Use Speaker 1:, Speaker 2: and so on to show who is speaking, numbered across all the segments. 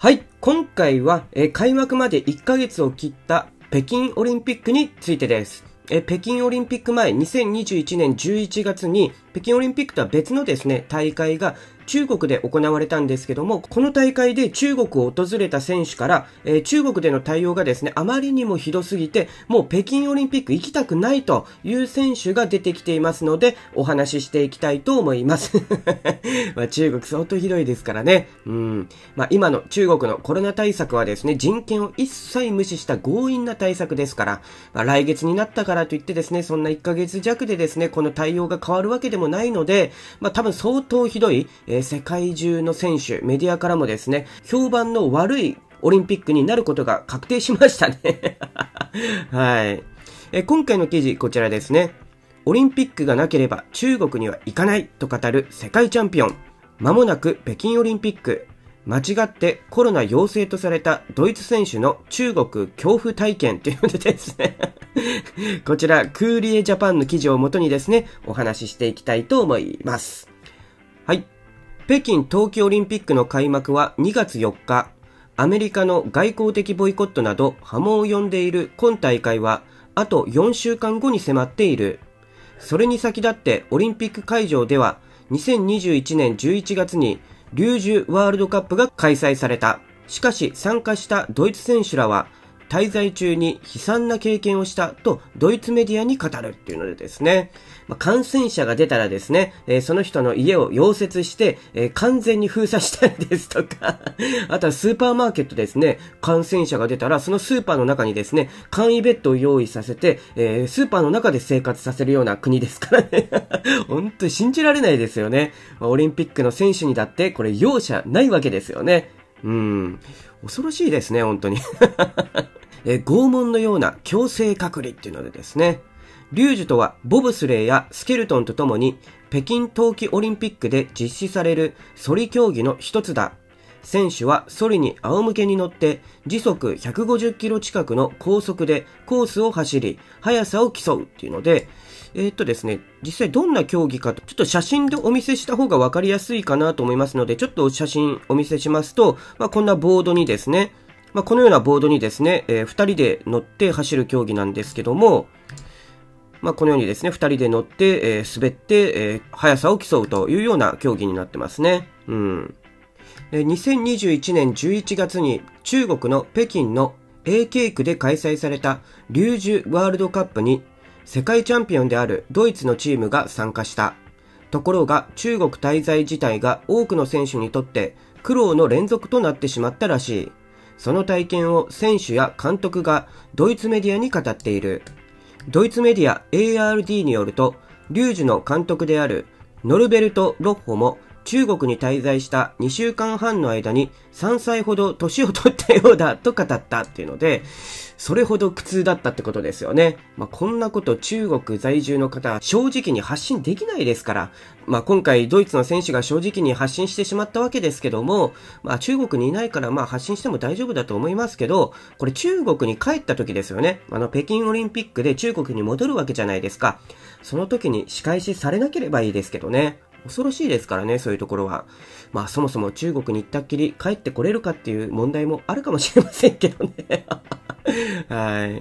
Speaker 1: はい、今回は、開幕まで1ヶ月を切った北京オリンピックについてです。北京オリンピック前2021年11月に北京オリンピックとは別のですね、大会が中国で行われたんですけども、この大会で中国を訪れた選手から、中国での対応がですね、あまりにもひどすぎて、もう北京オリンピック行きたくないという選手が出てきていますので、お話ししていきたいと思います。中国相当ひどいですからね。今の中国のコロナ対策はですね、人権を一切無視した強引な対策ですから、来月になったからといってですね、そんな1ヶ月弱でですね、この対応が変わるわけでもないので、多分相当ひどい、世界中の選手、メディアからもですね、評判の悪いオリンピックになることが確定しましたね。はい。今回の記事、こちらですね。オリンピックがなければ中国には行かないと語る世界チャンピオン。間もなく北京オリンピック。間違ってコロナ陽性とされたドイツ選手の中国恐怖体験ということでですね。こちら、クーリエジャパンの記事をもとにですね、お話ししていきたいと思います。はい。北京冬季オリンピックの開幕は2月4日。アメリカの外交的ボイコットなど波紋を呼んでいる今大会はあと4週間後に迫っている。それに先立ってオリンピック会場では2021年11月にリュージュワールドカップが開催された。しかし参加したドイツ選手らは滞在中に悲惨な経験をしたとドイツメディアに語るっていうのでですね、感染者が出たらですね、その人の家を溶接して、完全に封鎖したりですとか、あとはスーパーマーケットですね、感染者が出たらそのスーパーの中にですね、簡易ベッドを用意させて、スーパーの中で生活させるような国ですからね。本当に信じられないですよね。オリンピックの選手にだってこれ容赦ないわけですよね。恐ろしいですね、本当に。拷問のような強制隔離っていうのでですね、リュージュとはボブスレーやスケルトンとともに北京冬季オリンピックで実施されるソリ競技の一つだ。選手はソリに仰向けに乗って時速150キロ近くの高速でコースを走り、速さを競うっていうので、ですね、実際どんな競技かと、ちょっと写真でお見せした方がわかりやすいかなと思いますので、ちょっと写真お見せしますと、こんなボードにですね、このようなボードにですね、二人で乗って走る競技なんですけども、このようにですね、二人で乗って、滑って、速さを競うというような競技になってますね。2021年11月に中国の北京の永慶区で開催されたリュージュワールドカップに世界チャンピオンであるドイツのチームが参加した。ところが中国滞在自体が多くの選手にとって苦労の連続となってしまったらしい。その体験を選手や監督がドイツメディアに語っている。ドイツメディア ARD によると、リュージュの監督であるノルベルト・ロッホも中国に滞在した2週間半の間に3歳ほど年を取ったようだと語ったっていうので、それほど苦痛だったってことですよね。こんなこと中国在住の方は正直に発信できないですから、今回ドイツの選手が正直に発信してしまったわけですけども、中国にいないから発信しても大丈夫だと思いますけど、これ中国に帰った時ですよね。北京オリンピックで中国に戻るわけじゃないですか。その時に仕返しされなければいいですけどね。恐ろしいですからね、そういうところは。そもそも中国に行ったっきり帰ってこれるかっていう問題もあるかもしれませんけどね。はい。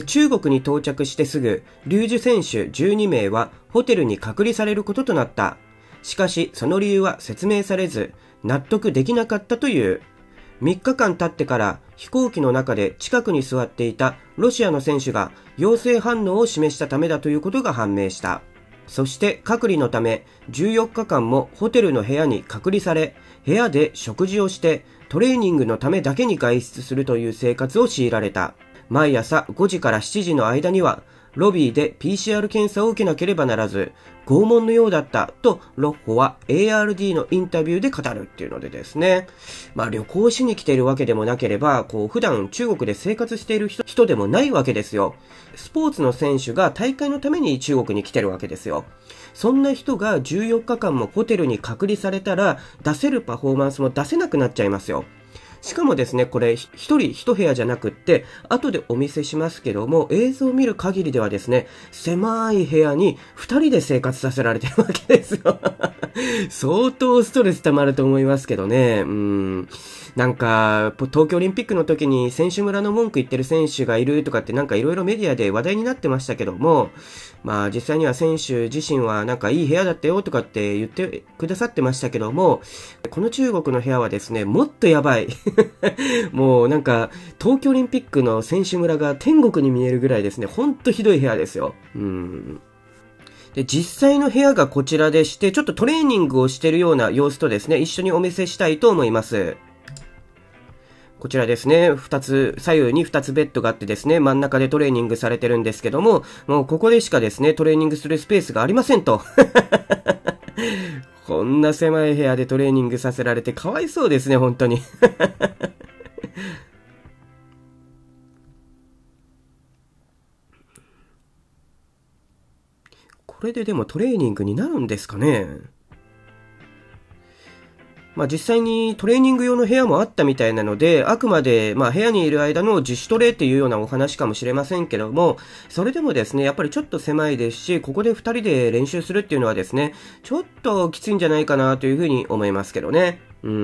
Speaker 1: 中国に到着してすぐ、リュージュ選手12名はホテルに隔離されることとなった。しかし、その理由は説明されず、納得できなかったという。3日間経ってから飛行機の中で近くに座っていたロシアの選手が陽性反応を示したためだということが判明した。そして隔離のため14日間もホテルの部屋に隔離され、部屋で食事をしてトレーニングのためだけに外出するという生活を強いられた。毎朝5時から7時の間にはロビーで PCR 検査を受けなければならず、拷問のようだったとロッホは ARD のインタビューで語るっていうのでですね。旅行しに来ているわけでもなければ、普段中国で生活している人でもないわけですよ。スポーツの選手が大会のために中国に来てるわけですよ。そんな人が14日間もホテルに隔離されたら、出せるパフォーマンスも出せなくなっちゃいますよ。 しかもですね、これ一人一部屋じゃなくって、後でお見せしますけども、映像を見る限りではですね、狭い部屋に二人で生活させられてるわけですよ。相当ストレス溜まると思いますけどね。なんか、東京オリンピックの時に選手村の文句言ってる選手がいるとかってなんかいろいろメディアで話題になってましたけども、まあ実際には選手自身はなんかいい部屋だったよとかって言ってくださってましたけども、この中国の部屋はですね、もっとやばい。もうなんか、東京オリンピックの選手村が天国に見えるぐらいですね、ほんとひどい部屋ですよ。で、実際の部屋がこちらでして、ちょっとトレーニングをしているような様子とですね、一緒にお見せしたいと思います。こちらですね、左右に2つベッドがあってですね、真ん中でトレーニングされてるんですけども、もうここでしかですね、トレーニングするスペースがありませんと。こんな狭い部屋でトレーニングさせられてかわいそうですね、本当に。これででもトレーニングになるんですかね。まあ実際にトレーニング用の部屋もあったみたいなので、あくまでまあ部屋にいる間の自主トレっていうようなお話かもしれませんけども、それでもですね、やっぱりちょっと狭いですし、ここで2人で練習するっていうのはですね、ちょっときついんじゃないかなというふうに思いますけどね。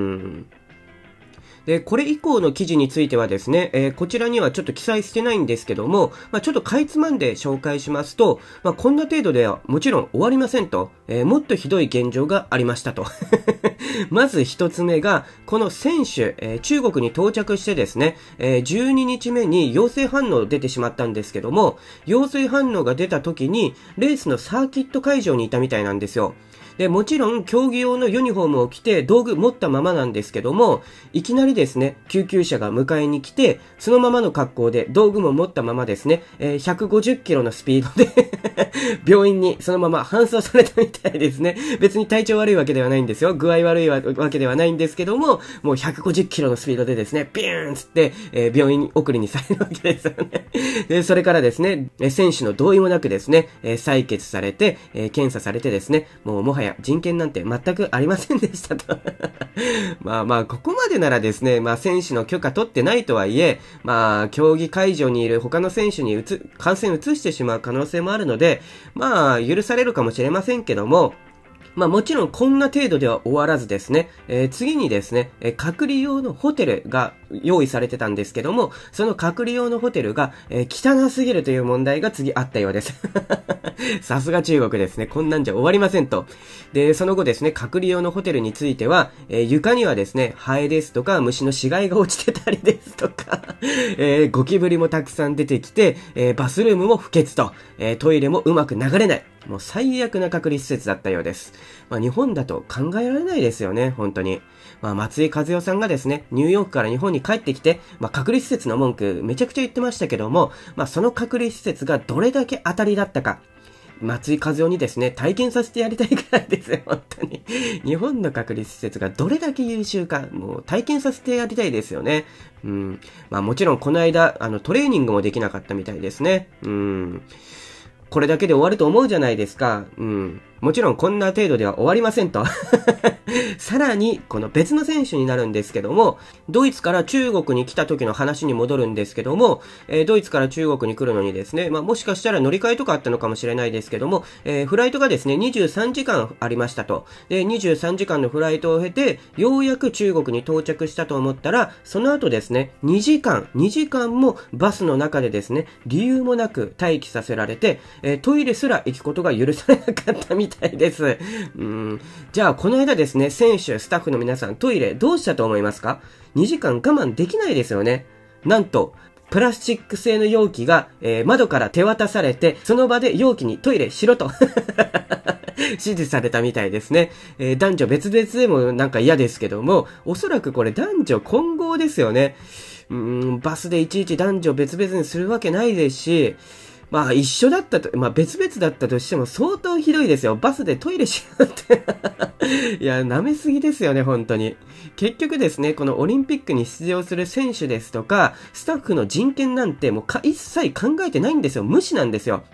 Speaker 1: で、これ以降の記事についてはですね、こちらにはちょっと記載してないんですけども、ちょっとかいつまんで紹介しますと、こんな程度ではもちろん終わりませんと、もっとひどい現状がありましたと。まず一つ目が、この選手、中国に到着してですね、12日目に陽性反応出てしまったんですけども、陽性反応が出た時に、レースのサーキット会場にいたみたいなんですよ。で、もちろん競技用のユニフォームを着て道具持ったままなんですけども、いきなりですね、救急車が迎えに来て、そのままの格好で道具も持ったままですね、150キロのスピードで病院にそのまま搬送されたみたいですね。別に体調悪いわけではないんですよ。具合悪いわけではないんですけども、もう150キロのスピードでですね、ビューンつって、病院送りにされるわけですよね。で、それからですね、選手の同意もなくですね、採血されて、検査されてですね、もはや人権なんて全くありませんでしたと。まあ、ここまでならですね、選手の許可取ってないとはいえ、競技会場にいる他の選手に感染移してしまう可能性もあるので、許されるかもしれませんけども、もちろんこんな程度では終わらずですね、次にですね、隔離用のホテルが用意されてたんですけども、その隔離用のホテルが、汚すぎるという問題が次あったようです。さすが中国ですね。こんなんじゃ終わりませんと。で、その後ですね、隔離用のホテルについては、床にはですね、ハエですとか、虫の死骸が落ちてたりですとか、ゴキブリもたくさん出てきて、バスルームも不潔と、トイレもうまく流れない。もう最悪な隔離施設だったようです。日本だと考えられないですよね、本当に。松井和代さんがですね、ニューヨークから日本に帰ってきて、隔離施設の文句めちゃくちゃ言ってましたけども、その隔離施設がどれだけ当たりだったか、松井和代にですね、体験させてやりたいくらいですよ、本当に。日本の隔離施設がどれだけ優秀か、もう体験させてやりたいですよね。もちろんこの間、トレーニングもできなかったみたいですね。これだけで終わると思うじゃないですか。もちろんこんな程度では終わりませんと。さらに、この別の選手になるんですけども、ドイツから中国に来た時の話に戻るんですけども、ドイツから中国に来るのにですね、もしかしたら乗り換えとかあったのかもしれないですけども、フライトがですね、23時間ありましたと。で、23時間のフライトを経て、ようやく中国に到着したと思ったら、その後ですね、2時間もバスの中でですね、理由もなく待機させられて、トイレすら行くことが許されなかったみたいです。じゃあ、この間ですね、選手、スタッフの皆さん、トイレどうしたと思いますか？ 2 時間我慢できないですよね。なんと、プラスチック製の容器が、窓から手渡されて、その場で容器にトイレしろと指示されたみたいですね。男女別々でもなんか嫌ですけども、おそらくこれ男女混合ですよね。バスでいちいち男女別々にするわけないですし、一緒だったと、別々だったとしても相当ひどいですよ。バスでトイレしようって。いや、舐めすぎですよね、本当に。結局ですね、このオリンピックに出場する選手ですとか、スタッフの人権なんてもう一切考えてないんですよ。無視なんですよ。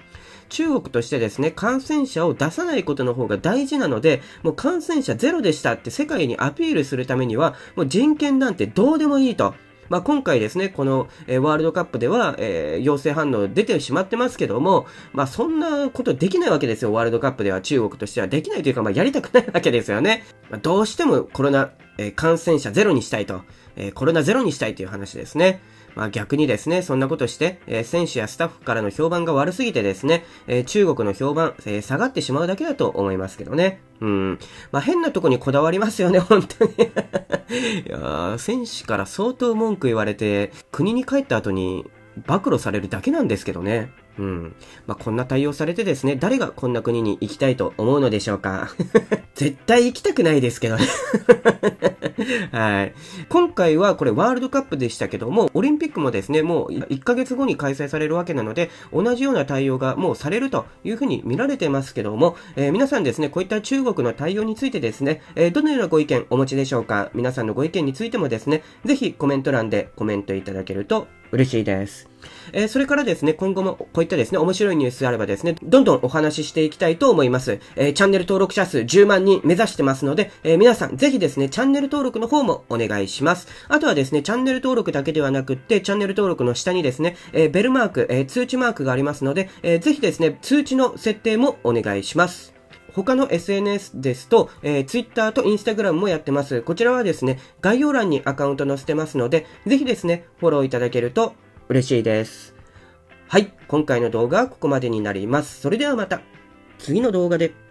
Speaker 1: 中国としてですね、感染者を出さないことの方が大事なので、もう感染者ゼロでしたって世界にアピールするためには、もう人権なんてどうでもいいと。今回ですね、この、ワールドカップでは、陽性反応出てしまってますけども、そんなことできないわけですよ。ワールドカップでは中国としてはできないというか、やりたくないわけですよね。どうしてもコロナ、感染者ゼロにしたいと、コロナゼロにしたいという話ですね。逆にですね、そんなことして、選手やスタッフからの評判が悪すぎてですね、中国の評判、下がってしまうだけだと思いますけどね。変なとこにこだわりますよね、本当に。いやー、選手から相当文句言われて、国に帰った後に暴露されるだけなんですけどね。こんな対応されてですね、誰がこんな国に行きたいと思うのでしょうか。絶対行きたくないですけどね。はい。今回はこれワールドカップでしたけども、オリンピックもですね、もう1ヶ月後に開催されるわけなので、同じような対応がもうされるというふうに見られてますけども、皆さんですね、こういった中国の対応についてですね、どのようなご意見お持ちでしょうか。皆さんのご意見についてもですね、ぜひコメント欄でコメントいただけると嬉しいです。それからですね、今後もこういったですね、面白いニュースがあればですね、どんどんお話ししていきたいと思います。チャンネル登録者数10万人目指してますので、皆さんぜひですね、チャンネル登録の方もお願いします。あとはですね、チャンネル登録だけではなくって、チャンネル登録の下にですね、ベルマーク、通知マークがありますので、ぜひですね、通知の設定もお願いします。他の SNS ですと、Twitter と Instagram もやってます。こちらはですね、概要欄にアカウント載せてますので、ぜひですね、フォローいただけると嬉しいです。はい、今回の動画はここまでになります。それではまた次の動画で。